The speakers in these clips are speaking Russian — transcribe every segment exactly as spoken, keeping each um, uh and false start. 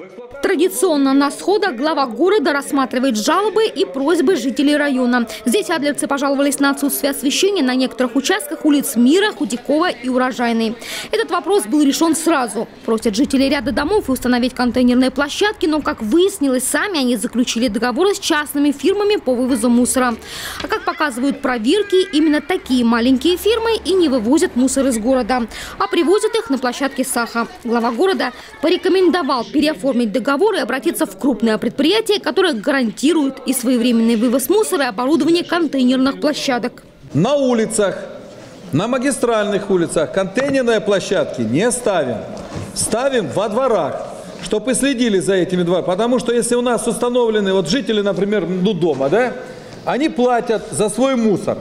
Традиционно на сходах глава города рассматривает жалобы и просьбы жителей района. Здесь адлерцы пожаловались на отсутствие освещения на некоторых участках улиц Мира, Худякова и Урожайной. Этот вопрос был решен сразу. Просят жители ряда домов установить контейнерные площадки, но, как выяснилось, сами они заключили договоры с частными фирмами по вывозу мусора. А как показывают проверки, именно такие маленькие фирмы и не вывозят мусор из города, а привозят их на площадке Саха. Глава города порекомендовал переоформить договор и обратиться в крупное предприятие, которое гарантирует и своевременный вывоз мусора, и оборудование контейнерных площадок. На улицах, на магистральных улицах контейнерные площадки не ставим. Ставим во дворах, чтобы следили за этими дворами. Потому что если у нас установлены, вот жители, например, ну, дома, да, они платят за свой мусор.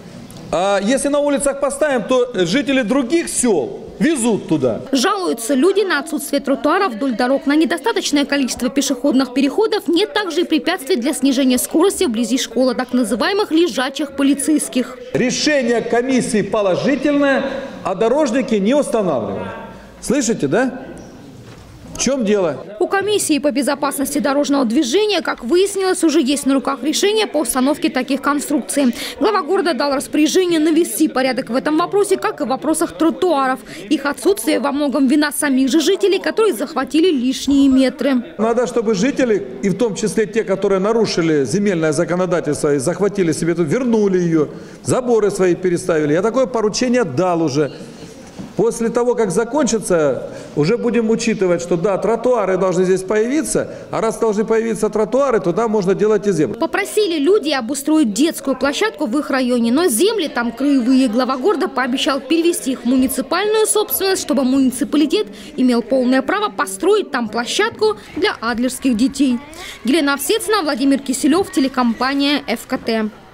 А если на улицах поставим, то жители других сел везут туда. Жалуются люди на отсутствие тротуаров вдоль дорог, на недостаточное количество пешеходных переходов. Нет также и препятствий для снижения скорости вблизи школы, так называемых лежачих полицейских. Решение комиссии положительное, а дорожники не устанавливают. Слышите, да? В чем дело? У комиссии по безопасности дорожного движения, как выяснилось, уже есть на руках решение по установке таких конструкций. Глава города дал распоряжение навести порядок в этом вопросе, как и в вопросах тротуаров. Их отсутствие во многом вина самих же жителей, которые захватили лишние метры. Надо, чтобы жители, и в том числе те, которые нарушили земельное законодательство и захватили себе тут, вернули ее, заборы свои переставили. Я такое поручение дал уже. После того, как закончится, уже будем учитывать, что да, тротуары должны здесь появиться, а раз должны появиться тротуары, туда можно делать и землю. Попросили люди обустроить детскую площадку в их районе, но земли там краевые. Глава города пообещал перевести их в муниципальную собственность, чтобы муниципалитет имел полное право построить там площадку для адлерских детей. Елена Овсецина, Владимир Киселев, телекомпания эф ка тэ.